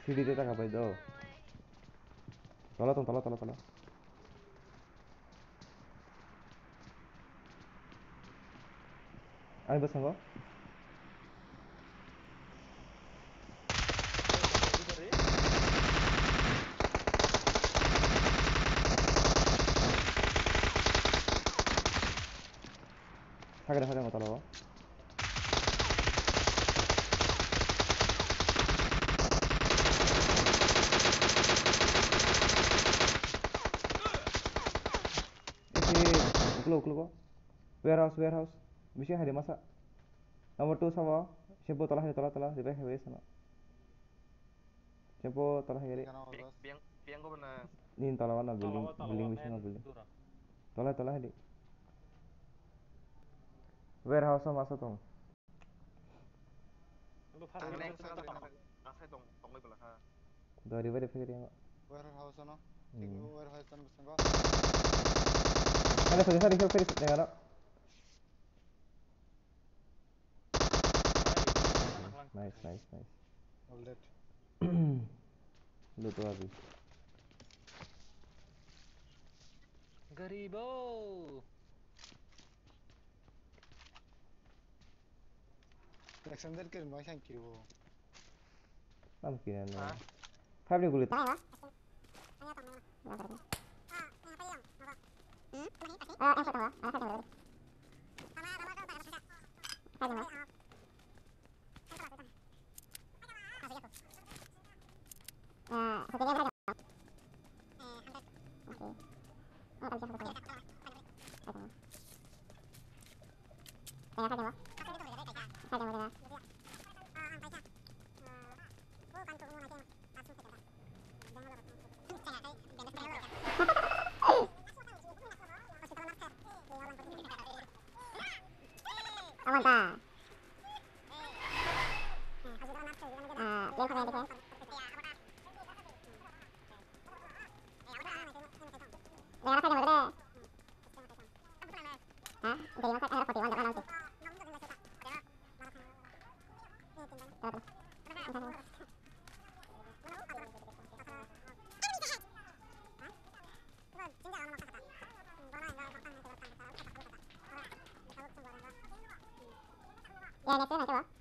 सीढ़ी देता का भाई दो तला आइ बसँग 사그래 못 따라와 uklo warehouse misi hari masa nomor 2 sama siapa tolak di back hewe sana siapa tolak hari piang ko na nin talawan na building misi na building tolak hari warehouse sama masa tong asai tong mai bala ha dari bari fikir ya warehouse no warehouse no besengo ada sorry dengar nice all that lu tuh habis Garibo Alexander ke rumah sang kiri wo mungkin ya Fabri kulit Aguanta. Ya, next na coba.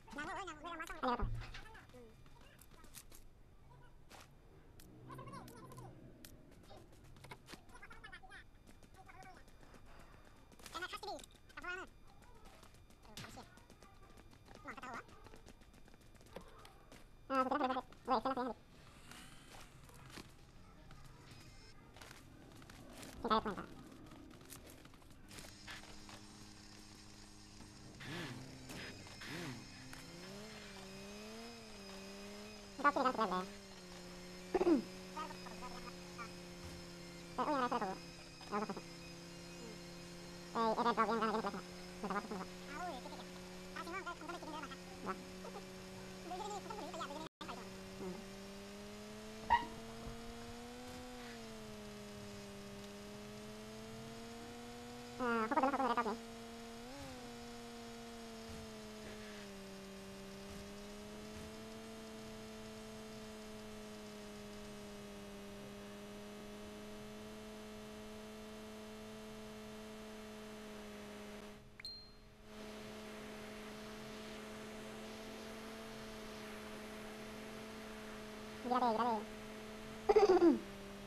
Gila deh.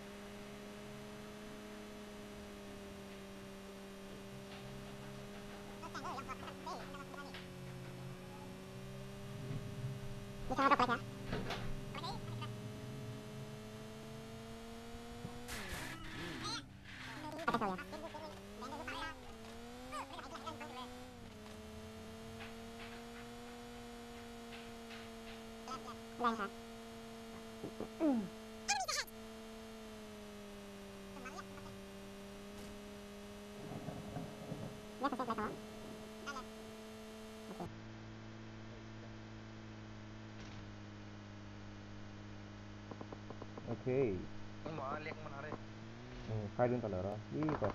Bisa ngadok mereka. Pakai saw ya. Lain kah? Ini aku save mereka. Oke. Mau lihat mana hari? Kaidun talara. Kok.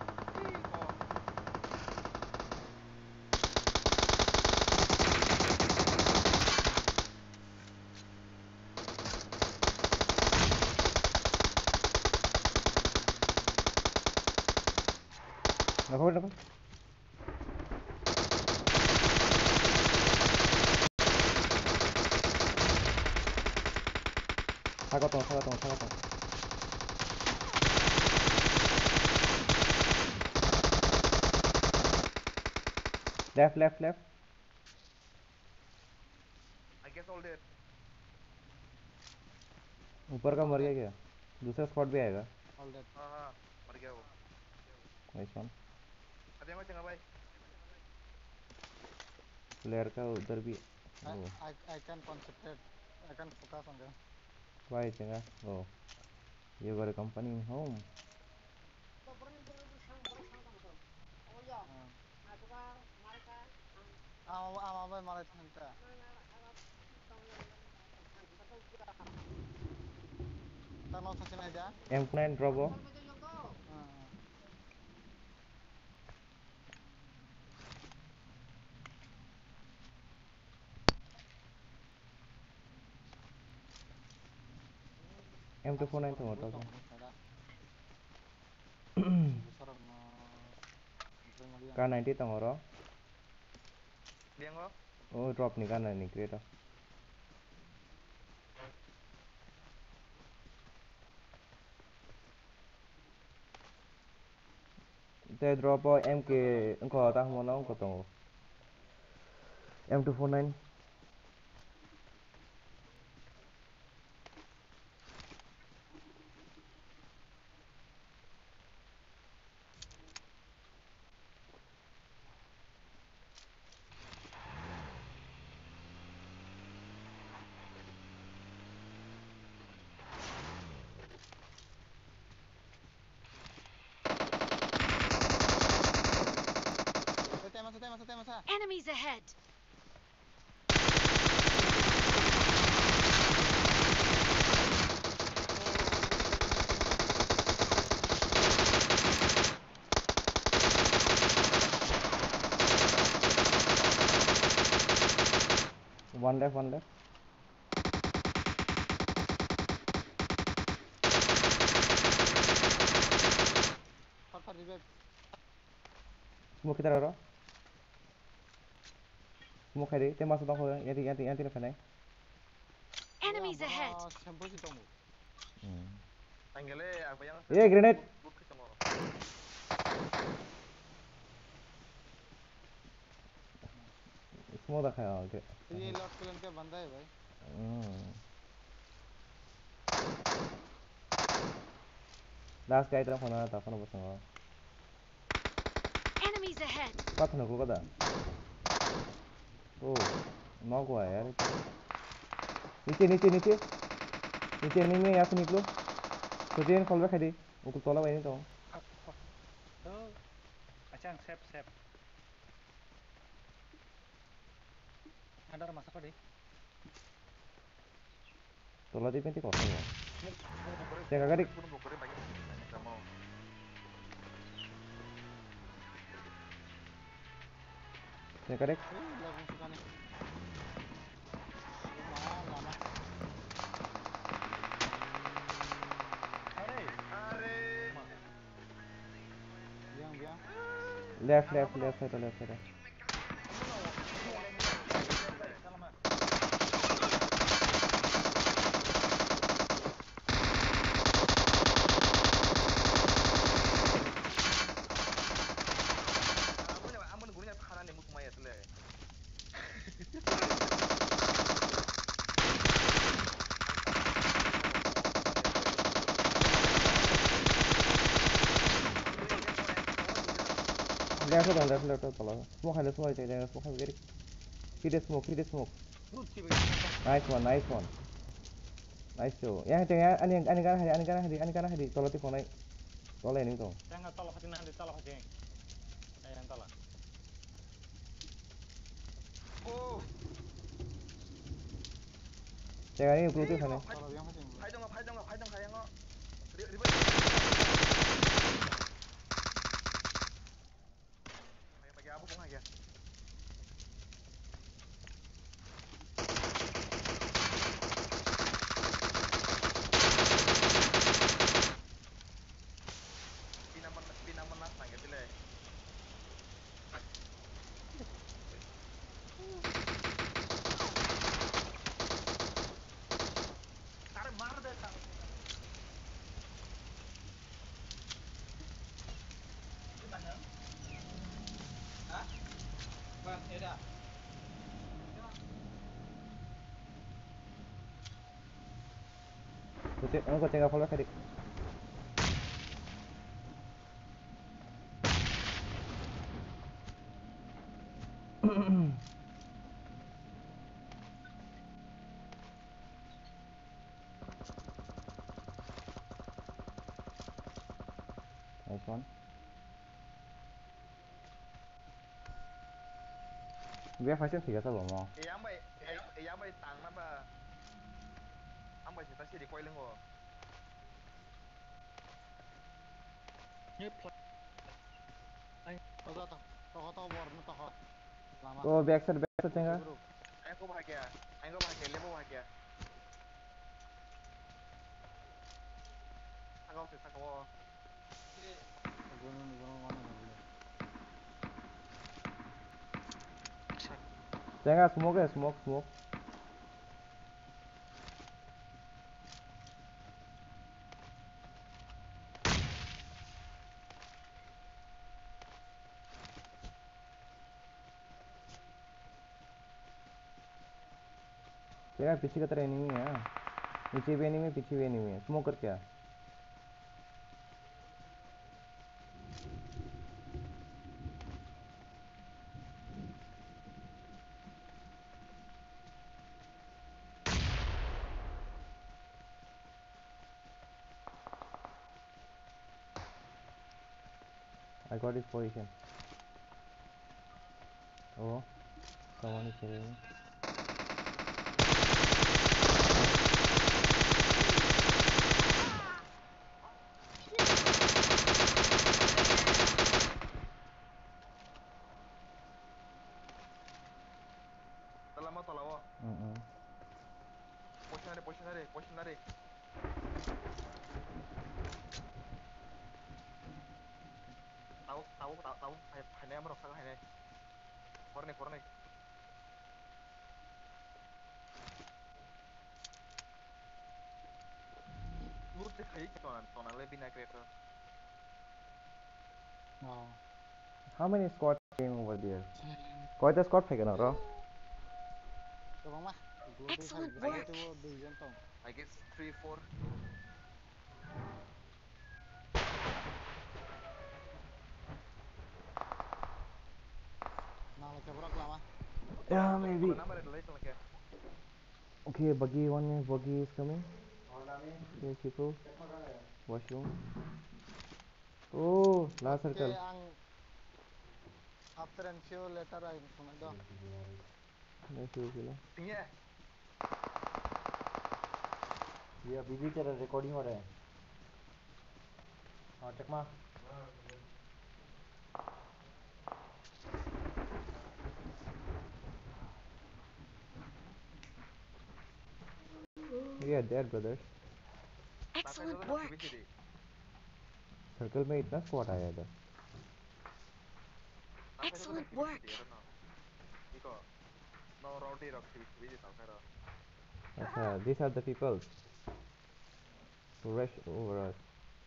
Nakau. Sagatong. Left. I guess all dead. ऊपर का मर गया क्या? दूसरा squad भी आएगा. All dead. हाँ मर गया वो. Nice one. Ada yang macam apa? Player का उधर भी. I can concentrate. I can focus on them. Why चंगा? Oh, you got a company in home. Apa malah cinta. Tanah sachin aja. M9 drop हो. M249 तो होता था. Car 90 Tamora. Dia ngo? Oh, drop नहीं करना नहीं क्रेटा. ते drop MK engkau tahu mana engkau tahu. M249. Masa. Enemies ahead. One left. Far revive. Smoke kita ada. Smoke hari. Tem masuk tahu yang tidak kena. Enemies ahead. Sampai situ mu. Anggale apa yang? Grenade. Smoke dah kaya. ये lock plan का बंदा है भाई. Last guy terang mana tak pernah bersama. Enemies ahead. Patah nak kau dah. Oh, mau gua यार. नीचे enemy यहाँ से निकलो. तो जेन फॉल बैक है दी. वो कुछ तोला वही नहीं तो. अच्छा सेप. Ada masa apa deh? Tolong di pintu kosong ya. Jangan gadik. Jangan gadik. Left side. Left tolong. Smoke ada semua jangan smoke gadik. Hit the smoke. Nice one. Nice show. Yang ani kan hadi. Tolong ti phone tolong ini tu. Jangan tolak hati nanti tolak hati. Yang tolak. Oh. Jangan ini blue tu sana. Phai dong kaya ngo. Bagi abu kung aja. Pinaman nas na gitu le. Kau tinggal follow tadi. Nice one. Biar fashion tiga sama mau. yang bay tang apa ang bay kita sih di koiling kok Toko toko warna toko. Lama. Kau backside tinggal. Bro. Ayo bahagia lebo bahagia sakau Gunung mana dulu. Tinggal smoke ya, smoke. Tinggal पीछे का तरह enemy है. नीचे भी enemy, पीछे भी enemy है. Smoke कर क्या? I got his position. Oh, someone is killing me. dalam atau lawa position ada tahu hanya merok sangat hanya kornek lu cek kayak tonan lebih naik kereta Oh. How many squads came over there? Kau itu squad फेंका ना रो? Coba mah. Excellent work. I guess 3-4 Nah, coba lama. Yeah, maybe. number ada lagi lagi Okay, buggy is coming. Okay, people. Washroom. Oh, last circle. Okay, ang after and few later I comment do. Nice kilo. tinggi ये अभी भी तेरा recording हो रहा है हाँ चकमा Yeah, dead brothers. Excellent work. Circle में इतना स्क्वाड आया इधर Excellent work. Iko no rowdy rock activity tau karo अच्छा these are the people who rush over us.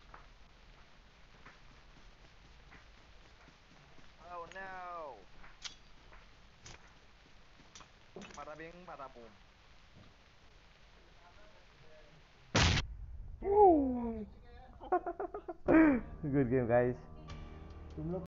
oh no pada bing pada boom Good game guys. तुम लोग